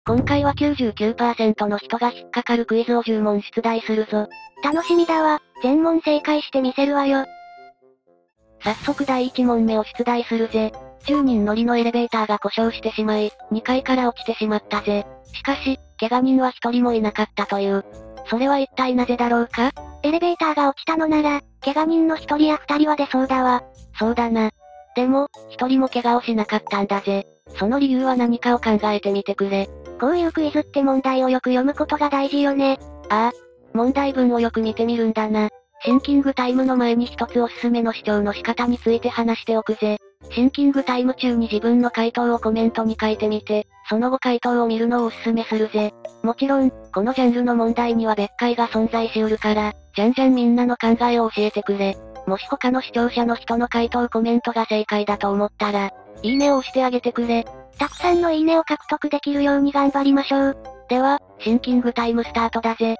今回は99% の人が引っかかるクイズを10問出題するぞ。 楽しみだわ。全問正解してみせるわよ。 早速第1問目を出題するぜ。10人乗りのエレベーターが故障してしまい、2階から落ちてしまったぜ。しかし、怪我人は1人もいなかったという。それは一体なぜだろうか？ エレベーターが落ちたのなら、怪我人の1人や2人は出そうだわ。 そうだな。でも、1人も怪我をしなかったんだぜ。その理由は何かを考えてみてくれ。 こういうクイズって問題をよく読むことが大事よね。 ああ。問題文をよく見てみるんだな。シンキングタイムの前に一つおすすめの視聴の仕方について話しておくぜ。シンキングタイム中に自分の回答をコメントに書いてみて、その後回答を見るのをおすすめするぜ。もちろん、このジャンルの問題には別解が存在しうるから、じゃんじゃんみんなの考えを教えてくれ。もし他の視聴者の人の回答コメントが正解だと思ったら、いいねを押してあげてくれ。 たくさんのいいねを獲得できるように頑張りましょう。 では、シンキングタイムスタートだぜ。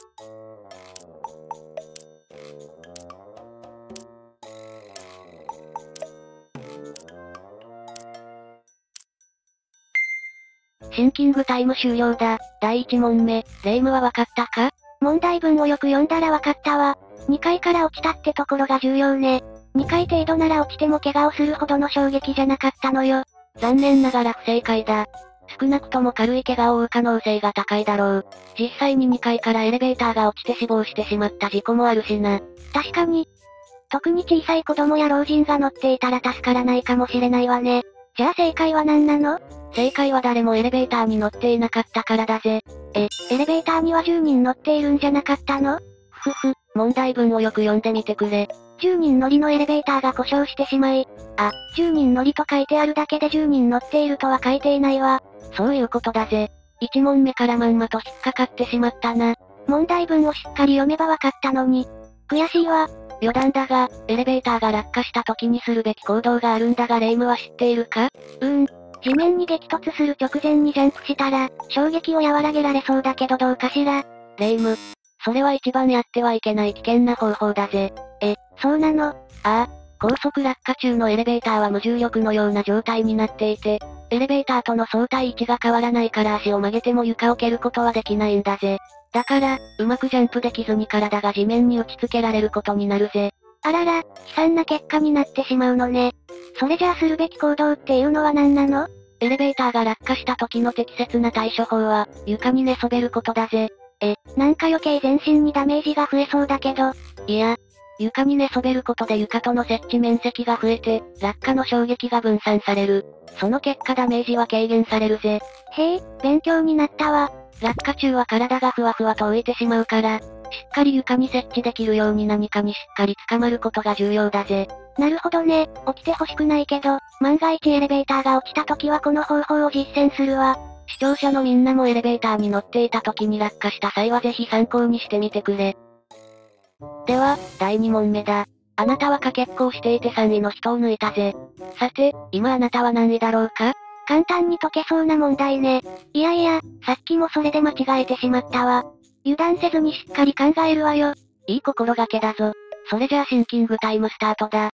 シンキングタイム終了だ。第1問目、霊夢はわかったか？ 問題文をよく読んだらわかったわ。2階から落ちたってところが重要ね。2階程度なら落ちても怪我をするほどの衝撃じゃなかったのよ。 残念ながら不正解だ。少なくとも軽い怪我を負う可能性が高いだろう。実際に2階からエレベーターが落ちて死亡してしまった事故もあるしな。 確かに。特に小さい子供や老人が乗っていたら助からないかもしれないわね。じゃあ正解は何なの？ 正解は誰もエレベーターに乗っていなかったからだぜ。 エレベーターには10人乗っているんじゃなかったの？ 問題文をよく読んでみてくれ。 10人乗りのエレベーターが故障してしまい、10人乗りと書いてあるだけで10人乗っているとは書いていないわ。 そういうことだぜ。1問目からまんまと引っかかってしまったな。 問題文をしっかり読めばわかったのに。悔しいわ。 余談だが、エレベーターが落下した時にするべき行動があるんだが霊夢は知っているか？ 地面に激突する直前にジャンプしたら、衝撃を和らげられそうだけどどうかしら？ 霊夢。それは一番やってはいけない危険な方法だぜ。 そうなの？ 高速落下中のエレベーターは無重力のような状態になっていて、エレベーターとの相対位置が変わらないから足を曲げても床を蹴ることはできないんだぜ。だから、うまくジャンプできずに体が地面に打ち付けられることになるぜ。 あらら、悲惨な結果になってしまうのね。それじゃあするべき行動っていうのは何なの？ エレベーターが落下した時の適切な対処法は、床に寝そべることだぜ。 なんか余計全身にダメージが増えそうだけど。 いや、床に寝そべることで床との接地面積が増えて、落下の衝撃が分散される。その結果ダメージは軽減されるぜ。 へえ、勉強になったわ。 落下中は体がふわふわと浮いてしまうから、しっかり床に接地できるように何かにしっかり捕まることが重要だぜ。 なるほどね、起きてほしくないけど、万が一エレベーターが落ちた時はこの方法を実践するわ。 視聴者のみんなもエレベーターに乗っていた時に落下した際はぜひ参考にしてみてくれ。では、第2問目だ。あなたはかけっこをしていて3位の人を抜いたぜ。さて、今あなたは何位だろうか？ 簡単に解けそうな問題ね。いやいや、さっきもそれで間違えてしまったわ。油断せずにしっかり考えるわよ。 いい心がけだぞ。それじゃあシンキングタイムスタートだ。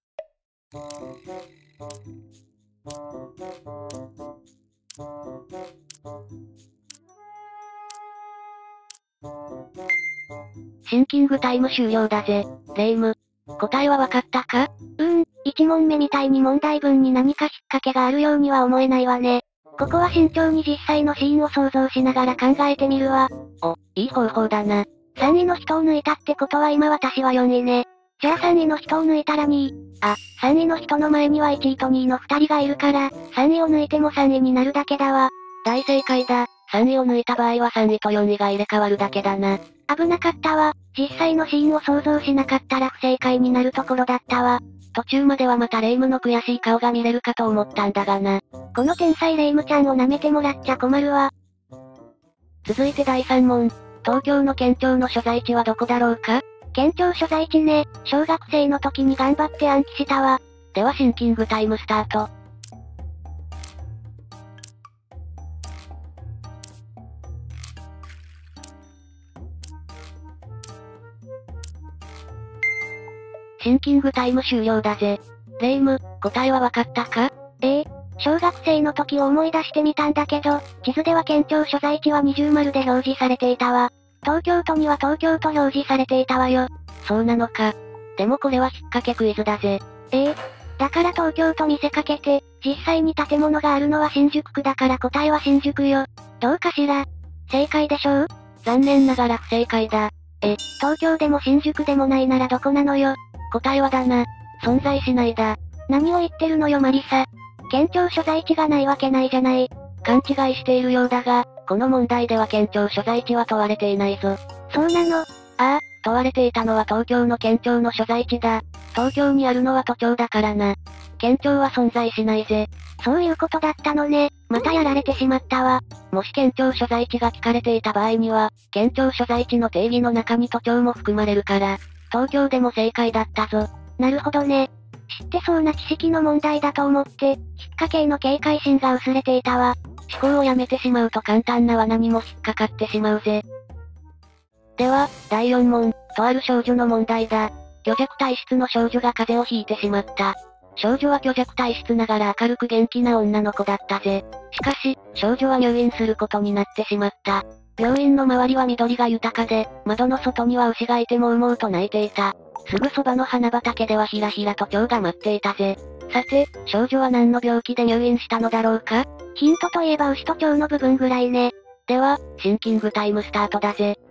シンキングタイム終了だぜ。霊夢。答えはわかったか ？1問目みたいに問題文に何か引っ掛けがあるようには思えないわね。ここは慎重に実際のシーンを想像しながら考えてみるわ。 いい方法だな。 3位の人を抜いたってことは今私は4位ね。じゃあ3位の人を抜いたら2位。3位の人の前には1位と2位の2人がいるから、3位を抜いても3位になるだけだわ。 大正解だ。3位を抜いた場合は3位と4位が入れ替わるだけだな。 危なかったわ。実際のシーンを想像しなかったら不正解になるところだったわ。 途中まではまた霊夢の悔しい顔が見れるかと思ったんだがな。 この天才霊夢ちゃんを舐めてもらっちゃ困るわ。 続いて第3問。東京の県庁の所在地はどこだろうか？ 県庁所在地ね。小学生の時に頑張って暗記したわ。 ではシンキングタイムスタート。シンキングタイム終了だぜ。霊夢、答えはわかったか？ 小学生の時を思い出してみたんだけど、地図では県庁所在地は二重丸で表示されていたわ。東京都には東京と表示されていたわよ。 そうなのか。でもこれは引っ掛けクイズだぜ。 だから東京と見せかけて、実際に建物があるのは新宿区だから答えは新宿よ。どうかしら？正解でしょう？ 残念ながら不正解だ。 東京でも新宿でもないならどこなのよ。 答えはだな。存在しないだ。 何を言ってるのよマリサ。県庁所在地がないわけないじゃない。 勘違いしているようだが、この問題では県庁所在地は問われていないぞ。 そうなの？ ああ、問われていたのは東京の県庁の所在地だ。東京にあるのは都庁だからな。県庁は存在しないぜ。 そういうことだったのね。またやられてしまったわ。 もし県庁所在地が聞かれていた場合には、県庁所在地の定義の中に都庁も含まれるから、東京でも正解だったぞ。 なるほどね。知ってそうな知識の問題だと思って、引っ掛けへの警戒心が薄れていたわ。 思考をやめてしまうと簡単な罠にも引っかかってしまうぜ。では、第4問、とある少女の問題だ。虚弱体質の少女が風邪をひいてしまった。少女は虚弱体質ながら明るく元気な女の子だったぜ。しかし、少女は入院することになってしまった。病院の周りは緑が豊かで、窓の外には牛がいてもうもうと鳴いていた。すぐそばの花畑ではひらひらと蝶が舞っていたぜ。さて、少女は何の病気で入院したのだろうか？ ヒントといえば牛と蝶の部分ぐらいね。 では、シンキングタイムスタートだぜ。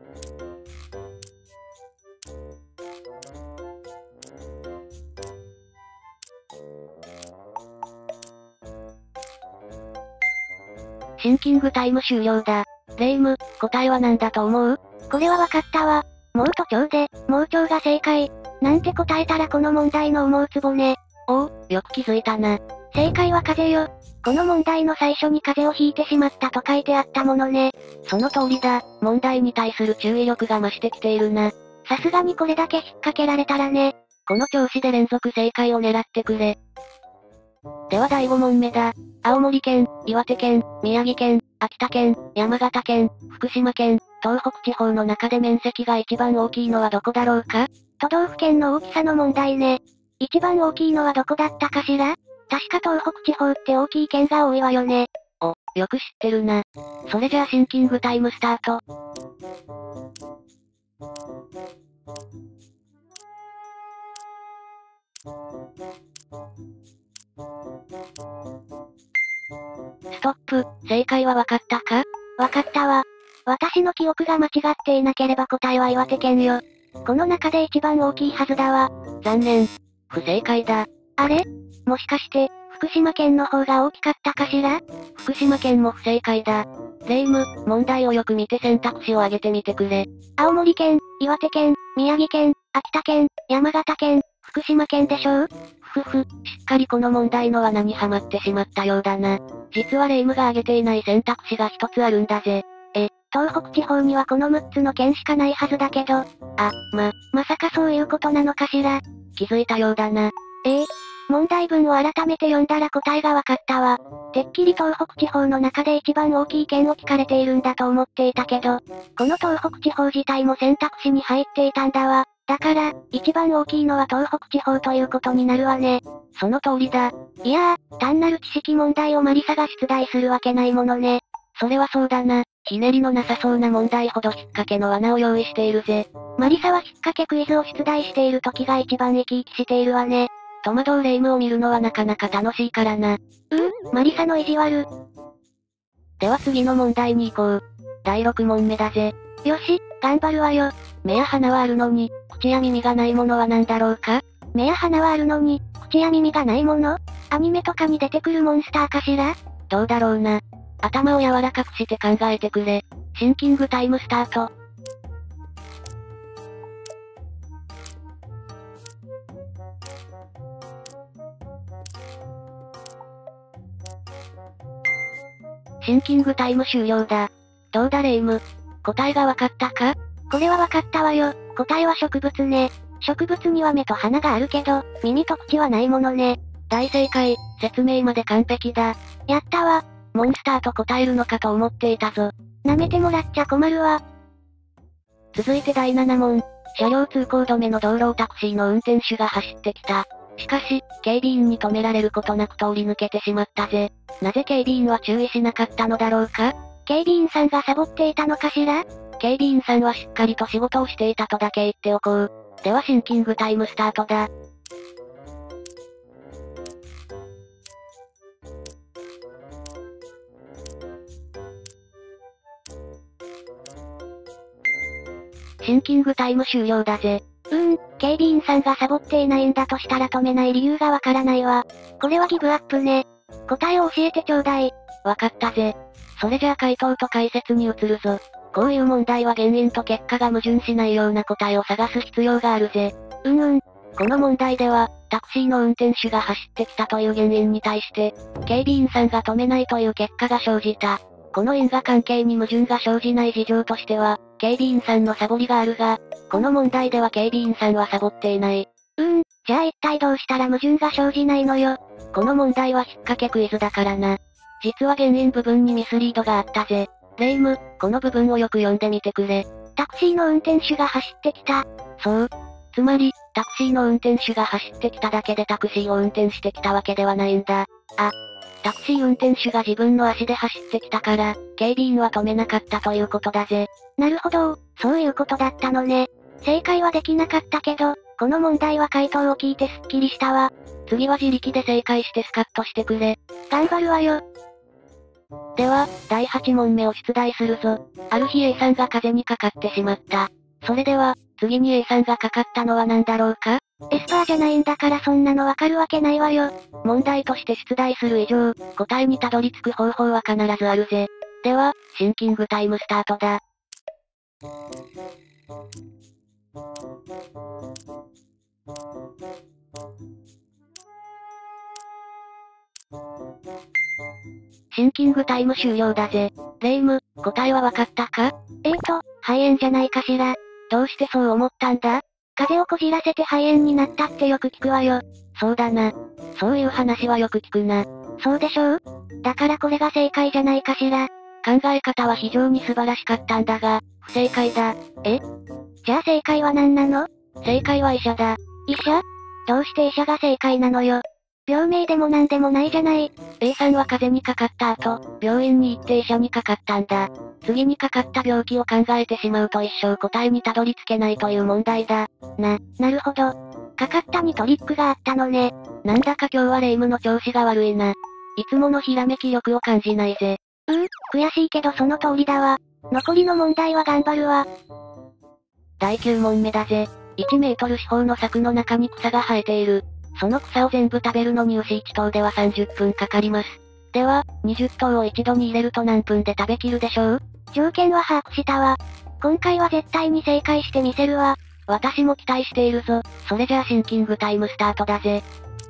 シンキングタイム終了だ。レイム、答えは何だと思う？ これはわかったわ。盲と蝶で、盲腸が正解。なんて答えたらこの問題の思うツボね。 おう、よく気づいたな。 正解は風邪よ。この問題の最初に風邪をひいてしまったと書いてあったものね。 その通りだ。問題に対する注意力が増してきているな。 さすがにこれだけ引っ掛けられたらね。 この調子で連続正解を狙ってくれ。では第5問目だ。青森県、岩手県、宮城県、秋田県、山形県、福島県、東北地方の中で面積が一番大きいのはどこだろうか？ 都道府県の大きさの問題ね。一番大きいのはどこだったかしら？確か東北地方って大きい県が多いわよね。 お、よく知ってるな。それじゃあシンキングタイムスタート。ストップ、正解はわかったか？ わかったわ。私の記憶が間違っていなければ答えは岩手県よ。この中で一番大きいはずだわ。 残念。不正解だ。 あれ？もしかして、福島県の方が大きかったかしら？ 福島県も不正解だ。レイム、問題をよく見て選択肢を挙げてみてくれ。 青森県、岩手県、宮城県、秋田県、山形県、福島県でしょう？ しっかりこの問題の罠にはまってしまったようだな。実はレイムが挙げていない選択肢が一つあるんだぜ。 東北地方にはこの6つの県しかないはずだけど。まさかそういうことなのかしら？ 気づいたようだな。 問題文を改めて読んだら答えがわかったわ。てっきり東北地方の中で一番大きい県を聞かれているんだと思っていたけど、この東北地方自体も選択肢に入っていたんだわ。だから、一番大きいのは東北地方ということになるわね。 その通りだ。 いやー、単なる知識問題をマリサが出題するわけないものね。 それはそうだな。ひねりのなさそうな問題ほど引っ掛けの罠を用意しているぜ。 マリサは引っ掛けクイズを出題している時が一番生き生きしているわね。 戸惑うレイムを見るのはなかなか楽しいからな。 マリサの意地悪。 では次の問題に行こう。第6問目だぜ。 よし、頑張るわよ。 目や鼻はあるのに、口や耳がないものは何だろうか？ 目や鼻はあるのに、口や耳がないもの？アニメとかに出てくるモンスターかしら？ どうだろうな。頭を柔らかくして考えてくれ。シンキングタイムスタート。シンキングタイム終了だ。どうだレイム。答えがわかったか？ これはわかったわよ。答えは植物ね。植物には目と鼻があるけど、耳と口はないものね。 大正解。説明まで完璧だ。 やったわ。 モンスターと答えるのかと思っていたぞ。 舐めてもらっちゃ困るわ。 続いて第7問。車両通行止めの道路をタクシーの運転手が走ってきた。 しかし、警備員に止められることなく通り抜けてしまったぜ。なぜ警備員は注意しなかったのだろうか？ 警備員さんがサボっていたのかしら？ 警備員さんはしっかりと仕事をしていたとだけ言っておこう。ではシンキングタイムスタートだ。シンキングタイム終了だぜ。 警備員さんがサボっていないんだとしたら止めない理由がわからないわ。これはギブアップね。答えを教えてちょうだい。 わかったぜ。それじゃあ回答と解説に移るぞ。こういう問題は原因と結果が矛盾しないような答えを探す必要があるぜ。この問題では、タクシーの運転手が走ってきたという原因に対して、警備員さんが止めないという結果が生じた。この因果関係に矛盾が生じない事情としては、警備員さんのサボりがあるが、この問題では警備員さんはサボっていない。 じゃあ一体どうしたら矛盾が生じないのよ。 この問題は引っ掛けクイズだからな。実は原因部分にミスリードがあったぜ。レイム、この部分をよく読んでみてくれ。 タクシーの運転手が走ってきた。 そう。つまり、タクシーの運転手が走ってきただけでタクシーを運転してきたわけではないんだ。タクシー運転手が自分の足で走ってきたから、警備員は止めなかったということだぜ。 なるほど、そういうことだったのね。正解はできなかったけど、この問題は回答を聞いてスッキリしたわ。 次は自力で正解してスカッとしてくれ。 頑張るわよ。 では、第8問目を出題するぞ。ある日 A さんが風邪にかかってしまった。それでは、次に A さんがかかったのは何だろうか？ エスパーじゃないんだからそんなのわかるわけないわよ。 問題として出題する以上、答えにたどり着く方法は必ずあるぜ。では、シンキングタイムスタートだ。シンキングタイム終了だぜ。レイム、答えはわかったか？ 肺炎じゃないかしら。 どうしてそう思ったんだ？ 風邪をこじらせて肺炎になったってよく聞くわよ。 そうだな。そういう話はよく聞くな。 そうでしょう？だからこれが正解じゃないかしら。 考え方は非常に素晴らしかったんだが、不正解だ。 じゃあ正解は何なの？ 正解は医者だ。 医者？どうして医者が正解なのよ。病名でもなんでもないじゃない。 A さんは風邪にかかった後、病院に行って医者にかかったんだ。次にかかった病気を考えてしまうと一生答えにたどり着けないという問題だ。 なるほど。かかったにトリックがあったのね。 なんだか今日はレイムの調子が悪いな。いつものひらめき力を感じないぜ。 悔しいけどその通りだわ。残りの問題は頑張るわ。 第9問目だぜ。1メートル四方の柵の中に草が生えている。その草を全部食べるのに牛1頭では30分かかります。では、20頭を一度に入れると何分で食べきるでしょう？ 条件は把握したわ。今回は絶対に正解してみせるわ。 私も期待しているぞ。それじゃあシンキングタイムスタートだぜ。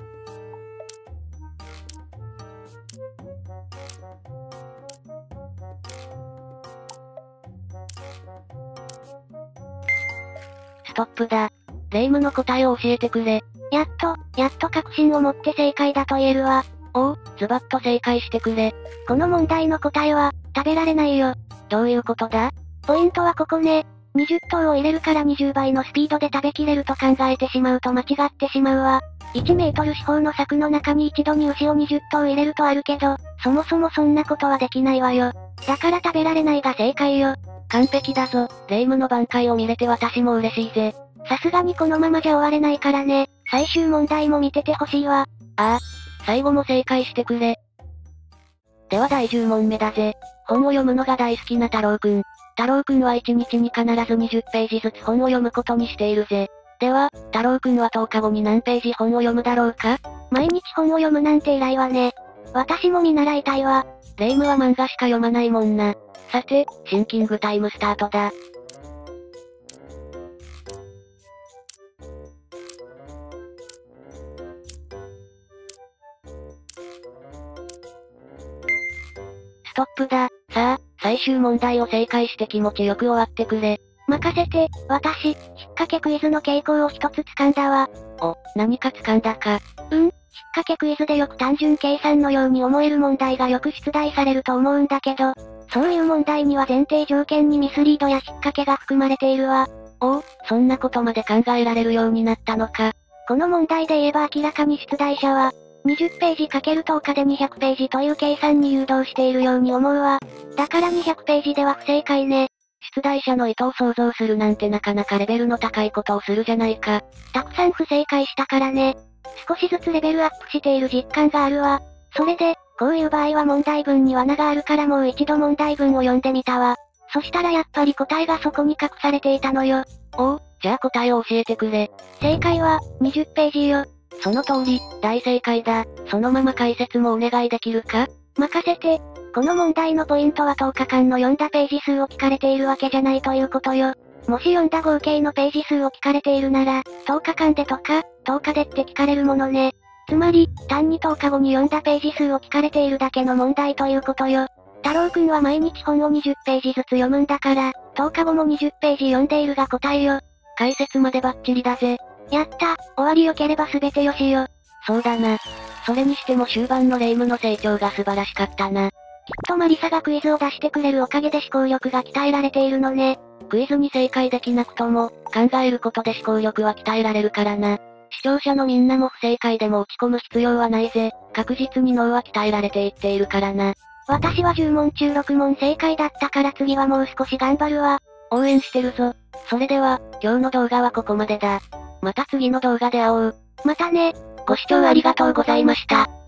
ストップだ。レイムの答えを教えてくれ。 やっと確信を持って正解だと言えるわ。 ズバッと正解してくれ。 この問題の答えは、食べられないよ。 どういうことだ？ ポイントはここね。20頭を入れるから20倍のスピードで食べきれると考えてしまうと間違ってしまうわ。1メートル四方の柵の中に一度に牛を20頭入れるとあるけど、そもそもそんなことはできないわよ。だから食べられないが正解よ。 完璧だぞ。レイムの挽回を見れて私も嬉しいぜ。 さすがにこのままじゃ終われないからね。最終問題も見ててほしいわ。 最後も正解してくれ。では第10問目だぜ。本を読むのが大好きな太郎くん。太郎くんは1日に必ず20ページずつ本を読むことにしているぜ。では、太郎くんは10日後に何ページ本を読むだろうか？ 毎日本を読むなんて偉いわね。私も見習いたいわ。 レイムは漫画しか読まないもんな。さて、シンキングタイムスタートだ。ストップだ。さあ、最終問題を正解して気持ちよく終わってくれ。 任せて、私、引っ掛けクイズの傾向を一つ掴んだわ。 何か掴んだか。 引っ掛けクイズでよく単純計算のように思える問題がよく出題されると思うんだけど、そういう問題には前提条件にミスリードや引っ掛けが含まれているわ。 そんなことまで考えられるようになったのか。 この問題で言えば明らかに出題者は、20ページ ×10 日で200ページという計算に誘導しているように思うわ。だから200ページでは不正解ね。 出題者の意図を想像するなんてなかなかレベルの高いことをするじゃないか。 たくさん不正解したからね。少しずつレベルアップしている実感があるわ。それで、こういう場合は問題文に罠があるからもう一度問題文を読んでみたわ。そしたらやっぱり答えがそこに隠されていたのよ。 おう、じゃあ答えを教えてくれ。 正解は、20ページよ。 その通り、大正解だ。そのまま解説もお願いできるか？ 任せて。この問題のポイントは10日間の読んだページ数を聞かれているわけじゃないということよ。もし読んだ合計のページ数を聞かれているなら、10日間でとか、10日でって聞かれるものね。つまり、単に10日後に読んだページ数を聞かれているだけの問題ということよ。太郎くんは毎日本を20ページずつ読むんだから、10日後も20ページ読んでいるが答えよ。 解説までバッチリだぜ。 やった、終わり良ければ全てよしよ。 そうだな。それにしても終盤の霊夢の成長が素晴らしかったな。 きっとマリサがクイズを出してくれるおかげで思考力が鍛えられているのね。 クイズに正解できなくとも、考えることで思考力は鍛えられるからな。視聴者のみんなも不正解でも落ち込む必要はないぜ。確実に脳は鍛えられていっているからな。 私は10問中6問正解だったから次はもう少し頑張るわ。 応援してるぞ。それでは、今日の動画はここまでだ。また次の動画で会おう。 またね。 ご視聴ありがとうございました。